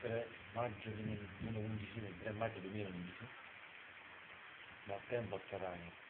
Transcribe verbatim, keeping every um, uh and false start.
tre maggio duemilaundici, il tre maggio duemilaundici, da tempo a Ferrari.